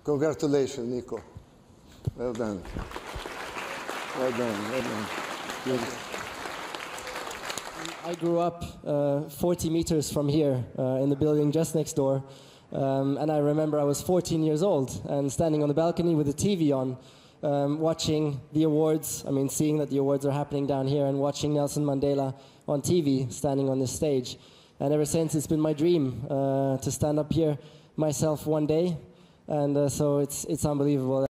Congratulations, Nico. Well done. Well done, well done. Good. I grew up 40 meters from here in the building just next door. And I remember I was 14 years old and standing on the balcony with the TV on, watching the awards. I mean, seeing that the awards are happening down here and watching Nelson Mandela on TV standing on this stage. And ever since, it's been my dream to stand up here myself one day. And so it's unbelievable.